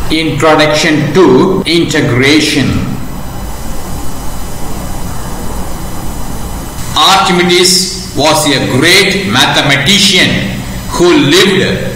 Introduction to Integration. Archimedes was a great mathematician who lived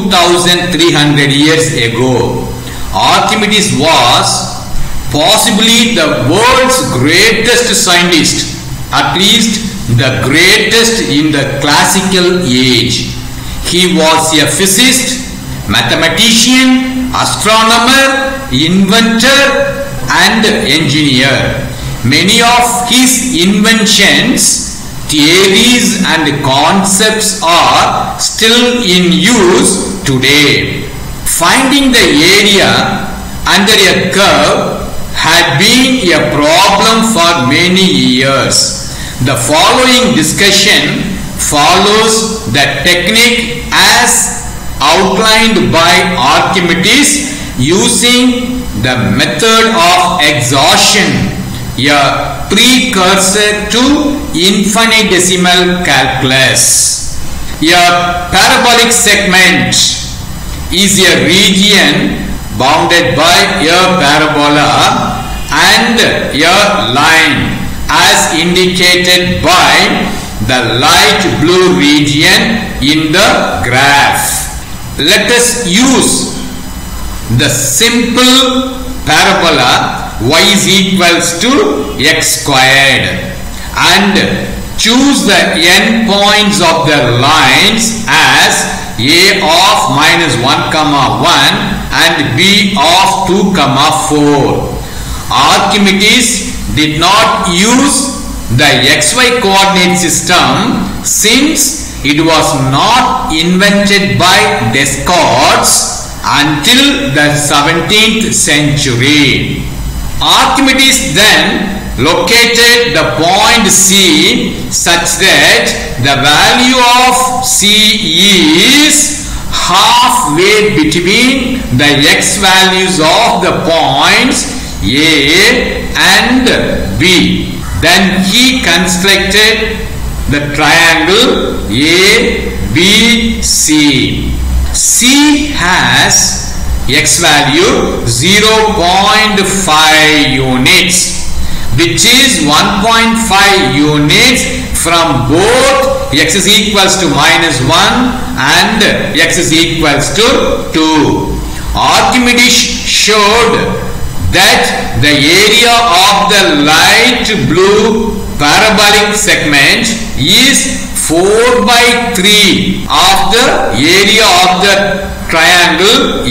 2300 years ago. Archimedes was possibly the world's greatest scientist, at least the greatest in the classical age. He was a physicist, mathematician, astronomer, inventor and engineer. Many of his inventions, theories and concepts are still in use today. Finding the area under a curve had been a problem for many years. The following discussion follows the technique as outlined by Archimedes using the method of exhaustion, a precursor to infinitesimal calculus. A parabolic segment is a region bounded by a parabola and a line as indicated by the light blue region in the graph. Let us use the simple parabola y is equals to x squared and choose the endpoints of the lines as a of minus 1 comma 1 and b of 2 comma 4. Archimedes did not use the xy coordinate system since it was not invented by Descartes until the 17th century. Archimedes then located the point C such that the value of C is halfway between the x values of the points A and B. Then he constructed the triangle ABC. C has x value 0.5 units, which is 1.5 units from both x is equals to minus 1 and x is equals to 2. Archimedes showed that the area of the light blue parabolic segment is 4 by 3 of the area of the triangle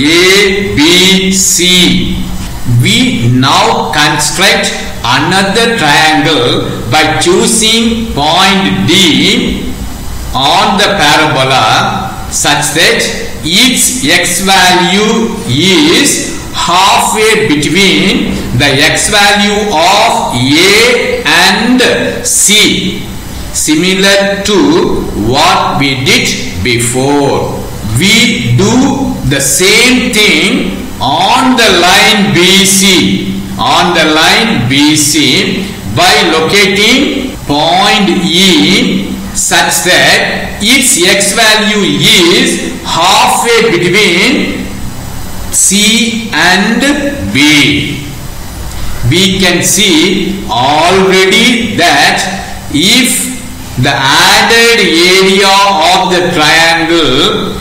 ABC. We now construct another triangle by choosing point D on the parabola such that its x value is halfway between the x value of A and C, similar to what we did before. We do the same thing on the line BC. On the line BC by locating point E such that its x value is halfway between C and B. We can see already that if the added area of the triangle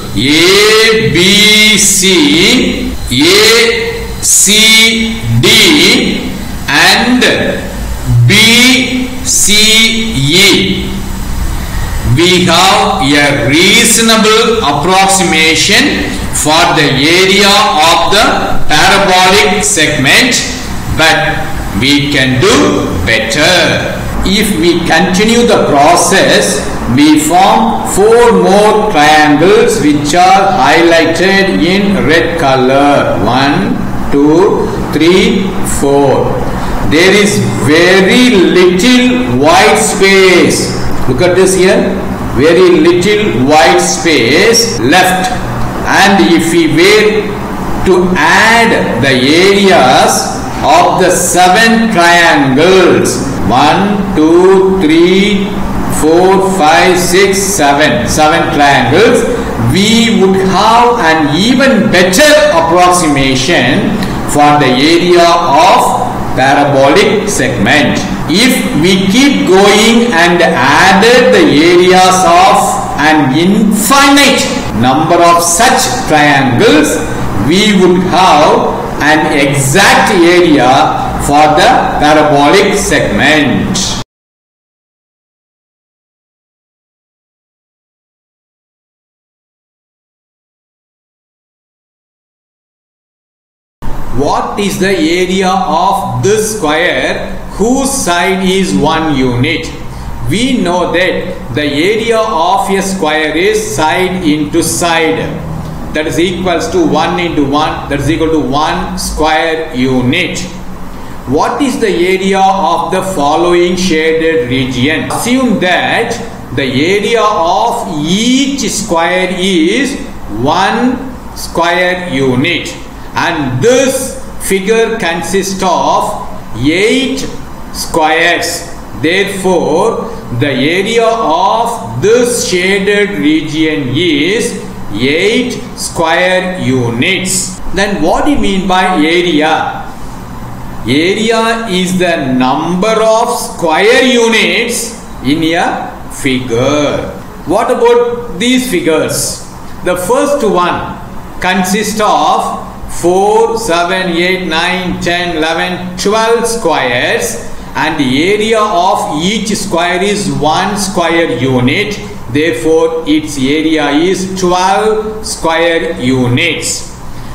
ABC, ACD and BCE, we have a reasonable approximation for the area of the parabolic segment, but we can do better. If we continue the process, we form 4 more triangles which are highlighted in red color. 1, 2, 3, 4. There is very little white space. Look at this here. Very little white space left. And if we were to add the areas of the 7 triangles, 1, 2, 3, 4, 5, 6, 7 triangles, we would have an even better approximation for the area of parabolic segment. If we keep going and added the areas of an infinite number of such triangles, we would have an exact area for the parabolic segment. What is the area of this square whose side is 1 unit? We know that the area of a square is side into side. That is equals to 1 into 1. That is equal to 1 square unit. What is the area of the following shaded region? Assume that the area of each square is 1 square unit. And this figure consists of 8 squares. Therefore, the area of this shaded region is 8 square units. Then what do you mean by area? Area is the number of square units in a figure. What about these figures? The first one consists of 4, 7, 8, 9, 10, 11, 12 squares, and the area of each square is 1 square unit. Therefore, its area is 12 square units.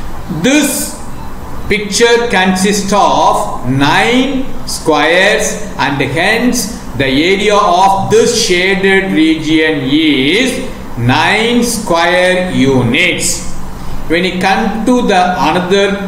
This picture consists of 9 squares, and hence the area of this shaded region is 9 square units. When you come to the another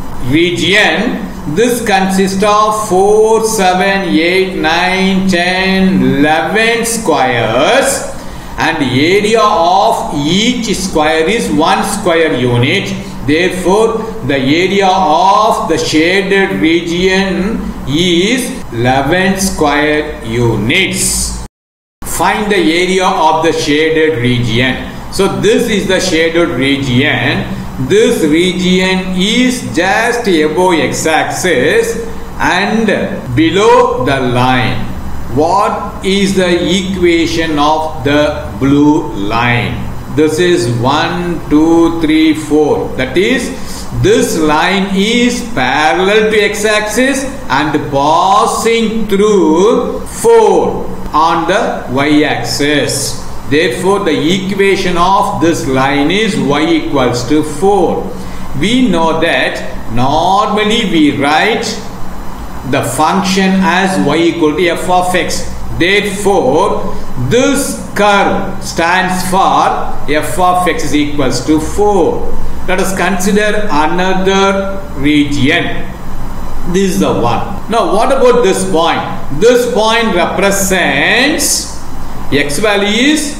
region, this consists of 4, 7, 8, 9, 10, 11 squares, and the area of each square is 1 square unit. Therefore, the area of the shaded region is 11 square units. Find the area of the shaded region. So this is the shaded region. This region is just above x-axis and below the line. What is the equation of the blue line? This is 1, 2, 3, 4. That is, this line is parallel to x-axis and passing through 4 on the y-axis. Therefore, the equation of this line is y equals to 4. We know that normally we write the function as y equal to f of x. Therefore, this curve stands for f of x is equals to 4. Let us consider another region. This is the one. Now, what about this point? This point represents x value is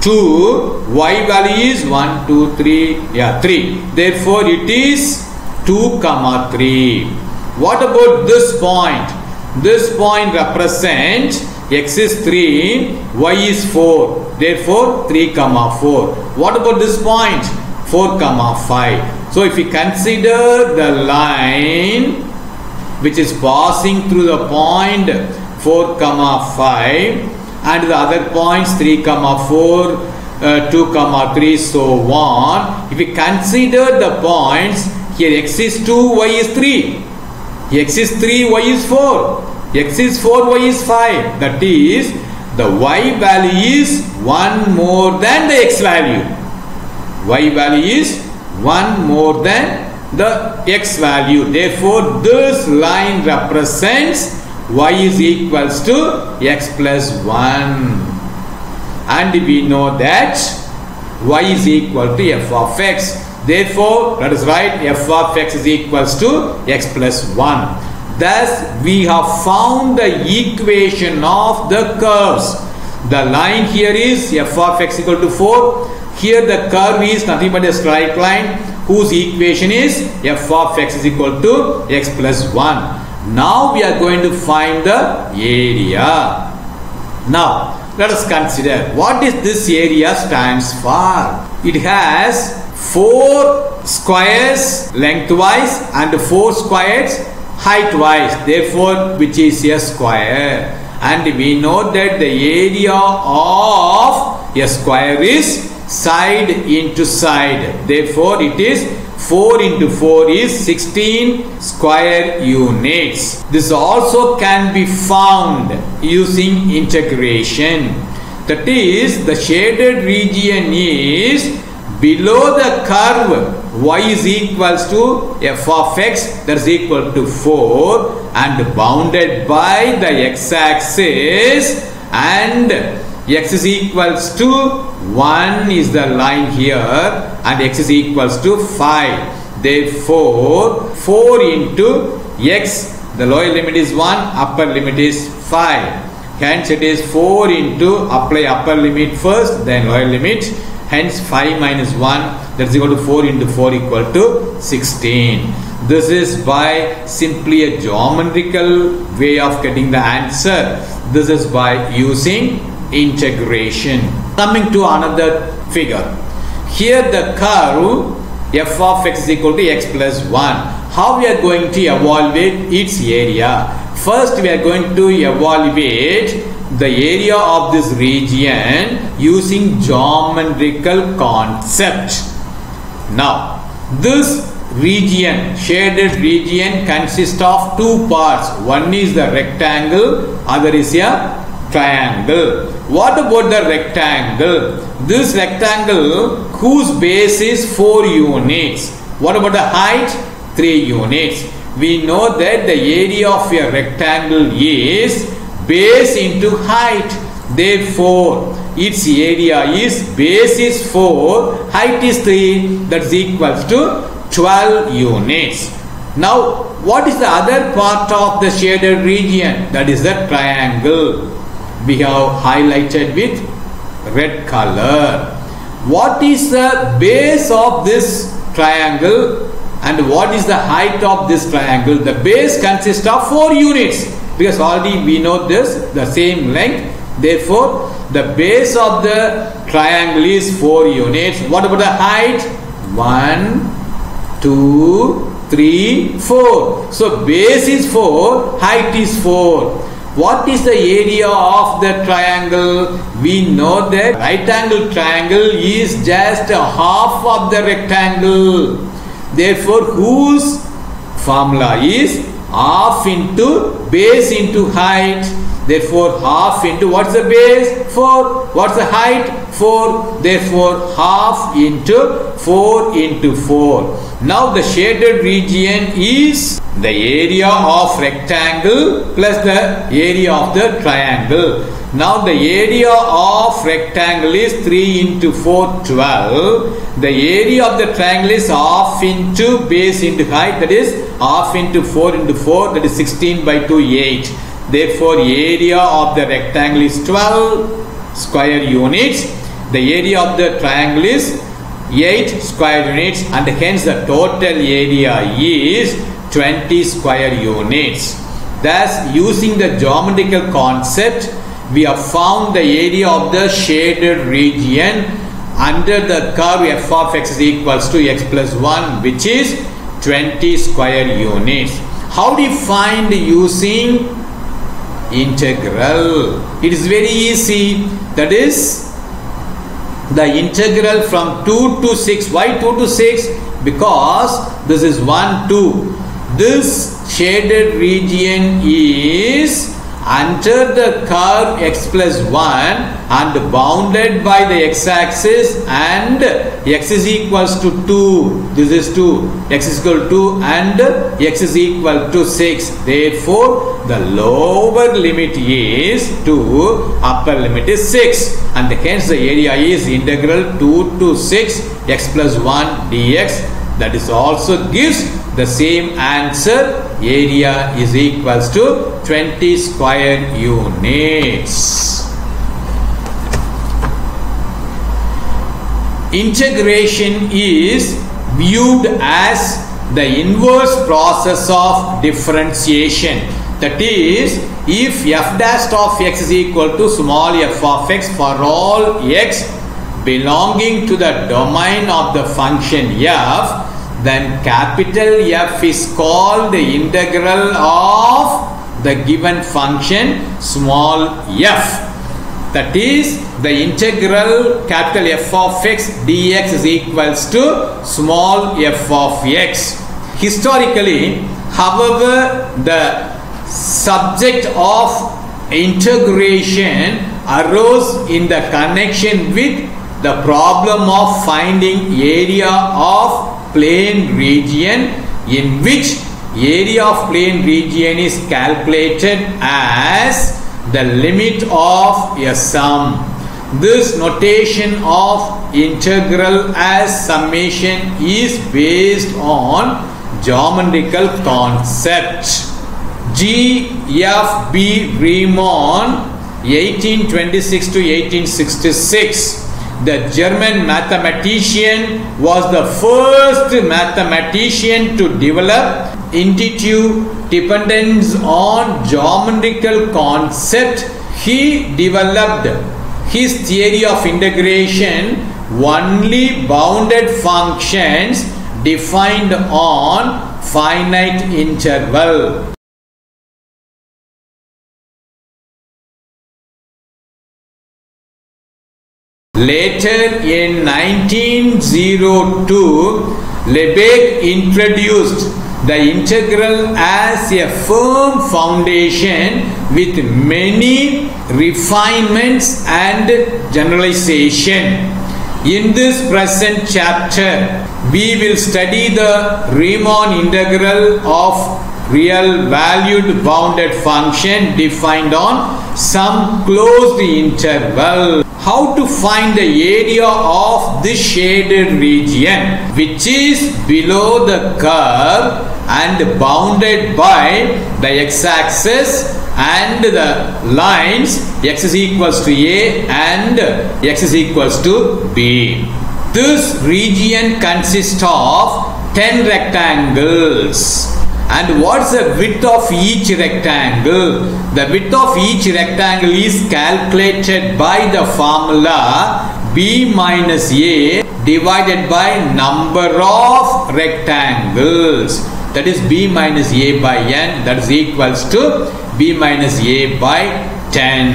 2, y value is 1, 2, 3, 3. Therefore, it is 2, 3. What about this point? This point represents x is 3, y is 4. Therefore, 3, 4. What about this point? 4, 5. So, if we consider the line which is passing through the point 4, 5, and the other points 3, 4, 2, 3, so on. If we consider the points, here x is 2, y is 3. X is 3, y is 4. X is 4, y is 5. That is, the y value is 1 more than the x value. Y value is 1 more than the x value. Therefore, this line represents y is equals to x plus 1. And we know that y is equal to f of x. Therefore, let us write f of x is equals to x plus 1. Thus, we have found the equation of the curves. The line here is f of x equal to 4. Here the curve is nothing but a straight line whose equation is f of x is equal to x plus 1. Now we are going to find the area. Now let us consider what is this area stands for. It has 4 squares lengthwise and 4 squares height-wise, therefore which is a square. And we know that the area of a square is side into side, therefore it is 4 into 4 is 16 square units. This also can be found using integration. That is, the shaded region is below the curve y is equals to f of x, that is equal to 4, and bounded by the x-axis, and x is equals to 1 is the line here, and x is equals to 5. Therefore 4 into x, the lower limit is 1, upper limit is 5. Hence it is 4 into, apply upper limit first, then lower limit. Hence 5 minus 1, that is equal to 4 into 4 equal to 16. This is by simply a geometrical way of getting the answer. This is by using integration. Coming to another figure. Here the curve f of x is equal to x plus 1. How we are going to evaluate its area? First we are going to evaluate the area of this region using geometrical concept. Now this region, shaded region, consists of 2 parts. One is the rectangle, other is a triangle. What about the rectangle? This rectangle whose base is 4 units. What about the height? 3 units. We know that the area of a rectangle is base into height. Therefore its area is base is 4, height is 3, that is equals to 12 units. Now what is the other part of the shaded region? That is the triangle. We have highlighted with red color. What is the base of this triangle and what is the height of this triangle? The base consists of 4 units, because already we know this, the same length. Therefore the base of the triangle is 4 units. What about the height? 1, 2, 3, 4. So base is 4, height is 4. What is the area of the triangle? We know that right angle triangle is just a half of the rectangle. Therefore whose formula is half into base into height. Therefore half into, what's the base? 4. What's the height? 4. Therefore half into 4 into 4. Now the shaded region is the area of rectangle plus the area of the triangle. Now the area of rectangle is 3 into 4, 12. The area of the triangle is half into base into height, that is half into 4 into 4, that is 16 by 2, 8. Therefore area of the rectangle is 12 square units. The area of the triangle is 8 square units, and hence the total area is 20 square units. Thus using the geometrical concept, we have found the area of the shaded region under the curve f of x is equals to x plus 1, which is 20 square units. How do you find using integral? It is very easy. That is the integral from 2 to 6. Why 2 to 6? Because this is 1, 2. This shaded region is under the curve x plus 1 and bounded by the x-axis, and x is equals to 2. This is 2. X is equal to 2 and x is equal to 6. Therefore the lower limit is 2, upper limit is 6, and hence the area is integral 2 to 6 x plus 1 dx. That is also gives the same answer. Area is equals to 20 square units. Integration is viewed as the inverse process of differentiation. That is, if f dash of x is equal to small f of x for all x belonging to the domain of the function f, then capital F is called the integral of the given function small f. That is, the integral capital F of x dx is equals to small f of x. Historically, however, the subject of integration arose in the connection with the problem of finding area of plane region, in which area of plane region is calculated as the limit of a sum. This notation of integral as summation is based on geometrical concept. G.F.B. Riemann, 1826 to 1866. The German mathematician was the first mathematician to develop intuitive dependence on geometrical concept. He developed his theory of integration only bounded functions defined on finite interval. Later in 1902, Lebesgue introduced the integral as a firm foundation with many refinements and generalization. In this present chapter, we will study the Riemann integral of real valued bounded function defined on some closed interval. How to find the area of this shaded region, which is below the curve and bounded by the x-axis and the lines x is equals to a and x is equals to b. This region consists of 10 rectangles. And what's the width of each rectangle? The width of each rectangle is calculated by the formula b minus a divided by number of rectangles. That is b minus a by n, that is equals to b minus a by 10.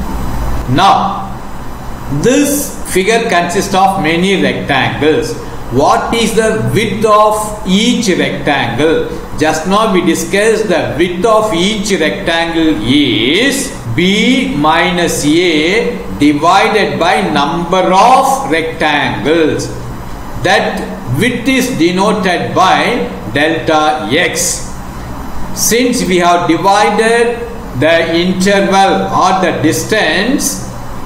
Now, this figure consists of many rectangles. What is the width of each rectangle? Just now we discussed the width of each rectangle is b minus a divided by number of rectangles. That width is denoted by delta x. Since we have divided the interval or the distance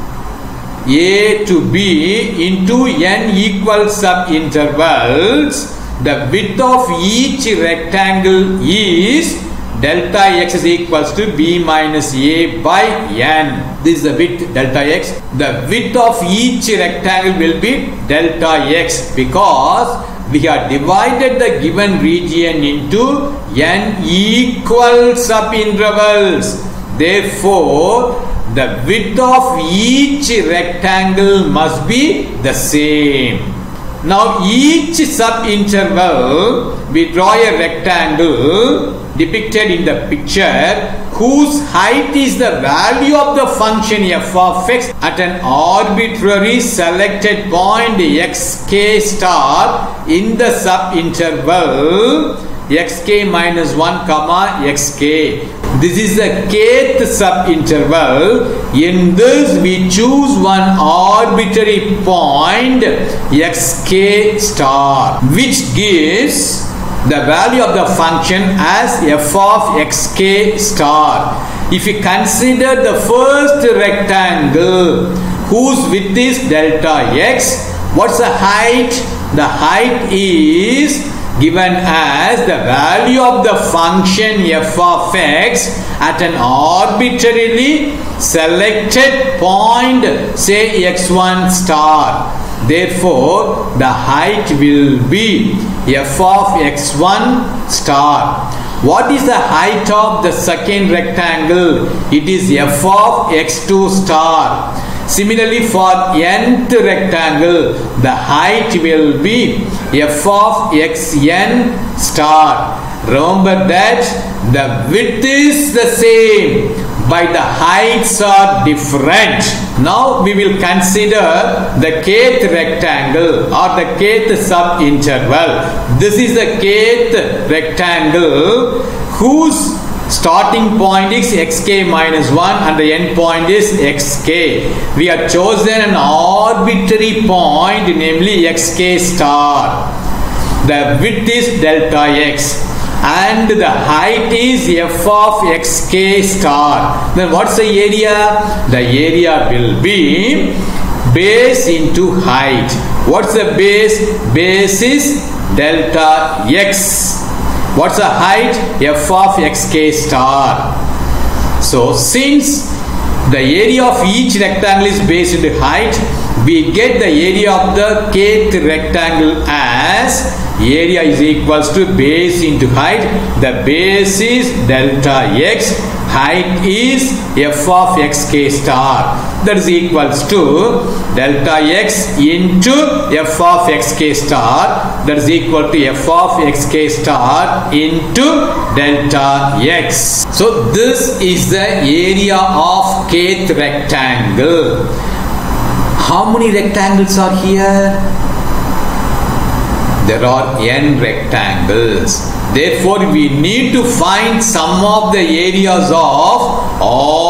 a to b into n equal subintervals, the width of each rectangle is delta x is equals to b minus a by n. This is the width delta x. The width of each rectangle will be delta x because we have divided the given region into n equal subintervals. Therefore, the width of each rectangle must be the same. Now, each subinterval, we draw a rectangle depicted in the picture whose height is the value of the function f of x at an arbitrary selected point xk star in the subinterval xk minus 1 comma xk. This is the kth subinterval. In this we choose one arbitrary point xk star, which gives the value of the function as f of xk star. If we consider the first rectangle whose width is delta x, what's the height? The height is given as the value of the function f of x at an arbitrarily selected point, say x1 star. Therefore, the height will be f of x1 star. What is the height of the second rectangle? It is f of x2 star. Similarly, for nth rectangle, the height will be f of xn star. Remember that the width is the same, but the heights are different. Now we will consider the kth rectangle or the kth subinterval. This is the kth rectangle whose starting point is xk minus 1 and the end point is xk. We have chosen an arbitrary point, namely xk star. The width is delta x and the height is f of xk star. Then what's the area? The area will be base into height. What's the base? Base is delta x. What's the height? F of xk star. So since the area of each rectangle is base into height, we get the area of the kth rectangle as area is equals to base into height. The base is delta x, height is f of xk star. That is equals to delta x into f of xk star. That is equal to f of xk star into delta x. So this is the area of kth rectangle. How many rectangles are here? There are n rectangles. Therefore, we need to find sum of the areas of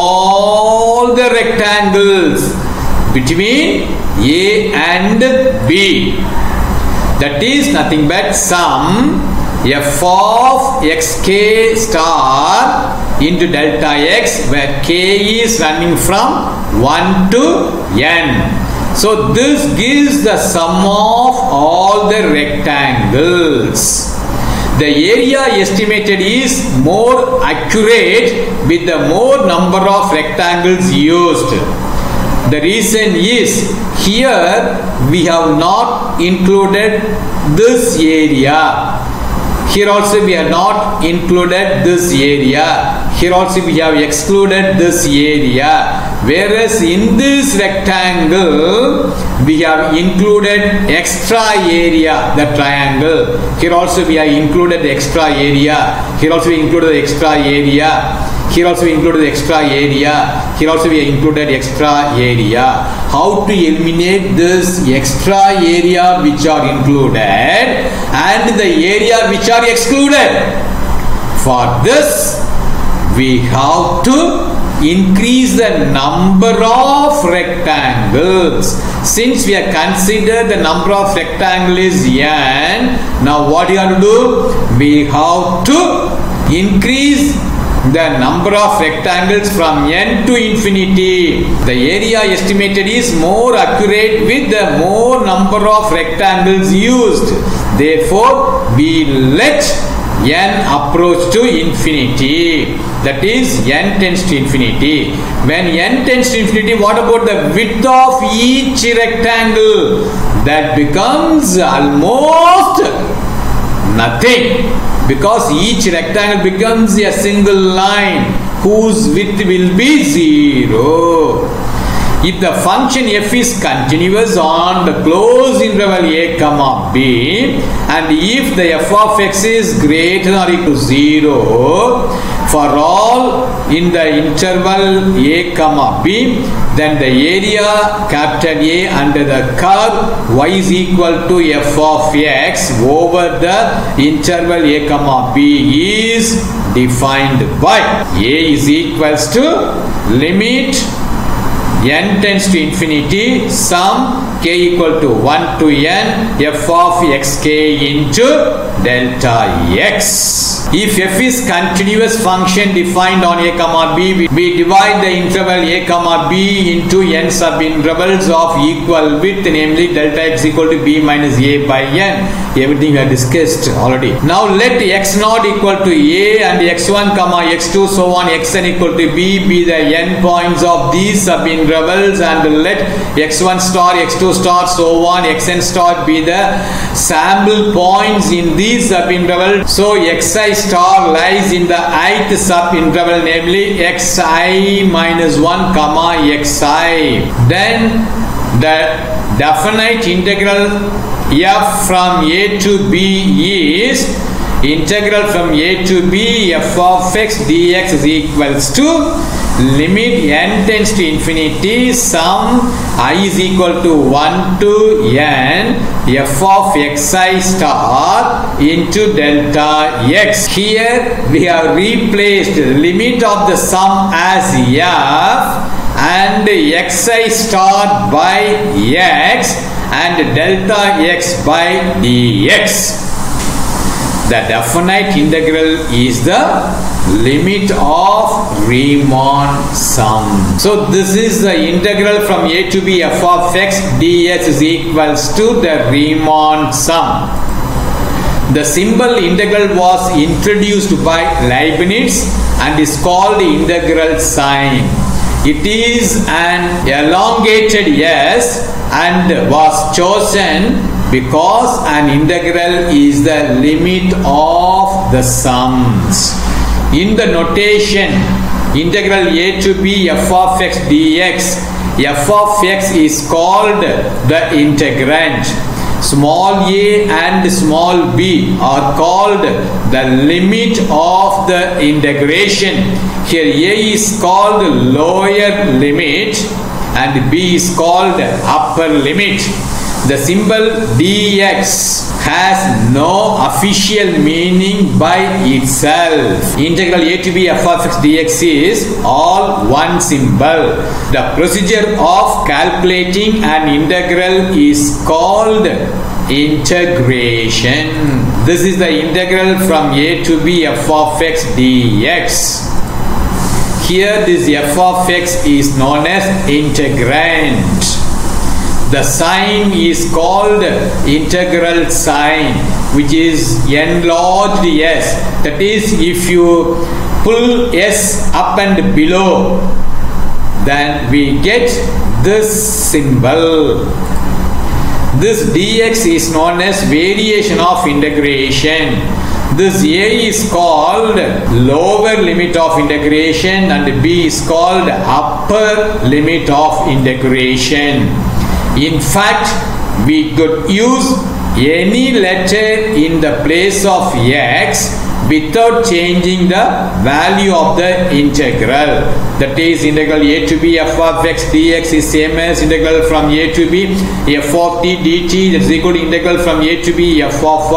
all the rectangles between A and B. That is nothing but sum f of xk star into delta x, where k is running from 1 to n. So this gives the sum of all the rectangles. The area estimated is more accurate with the more number of rectangles used. The reason is here we have not included this area. Here also we have not included this area. Here also we have excluded this area. Whereas in this rectangle we have included extra area, the triangle. Here also we have included the extra area. Here also we included the extra area. Here also we included the extra area. Here also we have included extra area. How to eliminate this extra area which are included and the area which are excluded? For this we have to increase the number of rectangles. Since we have considered the number of rectangles is n, now what you have to do? We have to increase the number of rectangles from n to infinity. The area estimated is more accurate with the more number of rectangles used. Therefore, we let n approach to infinity. That is, n tends to infinity. When n tends to infinity, what about the width of each rectangle? That becomes almost nothing, because each rectangle becomes a single line whose width will be 0. If the function f is continuous on the closed interval a comma b, and if the f of x is greater than or equal to 0 for all in the interval a comma b, then the area capital A under the curve y is equal to f of x over the interval a comma b is defined by a is equals to limit n tends to infinity, sum k equal to 1 to n f of xk into delta x. If f is continuous function defined on a comma b, we divide the interval a comma b into n subintervals of equal width, namely delta x equal to b minus a by n. Everything we have discussed already. Now let x0 equal to a and x1 comma x2 so on xn equal to b be the n points of these subintervals subintervals and let x1 star, x2 star, so on, xn star be the sample points in these subintervals. So xi star lies in the ith subinterval, namely xi minus 1 comma xi. Then the definite integral f from a to b is integral from a to b f of x dx is equals to limit n tends to infinity sum I is equal to 1 to n f of xi star into delta x. Here we have replaced the limit of the sum as f and xi star by x and delta x by dx. The definite integral is the limit of Riemann sum. So this is the integral from a to b f of x dx is equals to the Riemann sum. The symbol integral was introduced by Leibniz and is called integral sign. It is an elongated S and was chosen because an integral is the limit of the sums. In the notation integral a to b f of x dx, f of x is called the integrand. Small a and small b are called the limit of the integration. Here a is called lower limit and b is called upper limit. The symbol dx has no official meaning by itself. Integral a to b f of x dx is all one symbol. The procedure of calculating an integral is called integration. This is the integral from a to b f of x dx. Here this f of x is known as integrand. The sign is called integral sign, which is enlarged s. That is, if you pull s up and below, then we get this symbol. This dx is known as variation of integration. This a is called lower limit of integration and b is called upper limit of integration. In fact, we could use any letter in the place of x without changing the value of the integral. That is, integral a to b f of x dx is same as integral from a to b f of t dt, that is equal to integral from a to b f of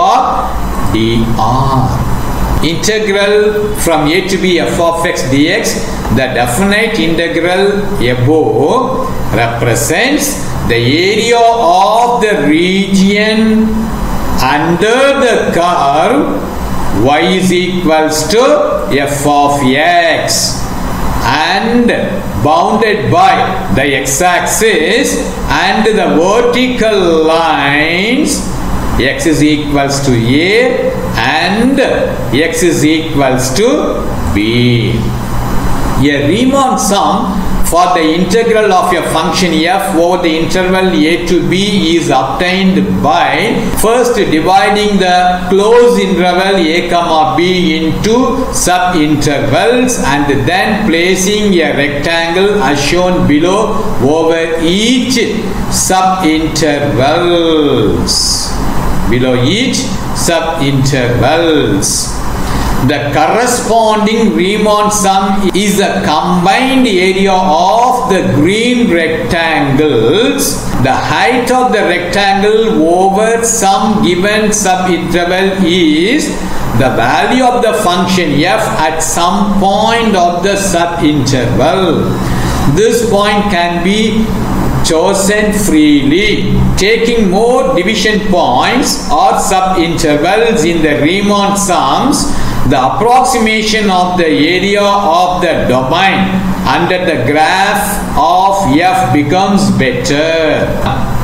dr. Integral from a to b f of x dx, the definite integral above represents the area of the region under the curve y is equals to f of x and bounded by the x-axis and the vertical lines x is equals to a and x is equals to b. A Riemann sum for the integral of a function f over the interval a to b is obtained by first dividing the closed interval a comma b into subintervals and then placing a rectangle as shown below over each subintervals. The corresponding Riemann sum is the combined area of the green rectangles. The height of the rectangle over some given subinterval is the value of the function f at some point of the subinterval. This point can be chosen freely. Taking more division points or subintervals in the Riemann sums, the approximation of the area of the domain under the graph of f becomes better.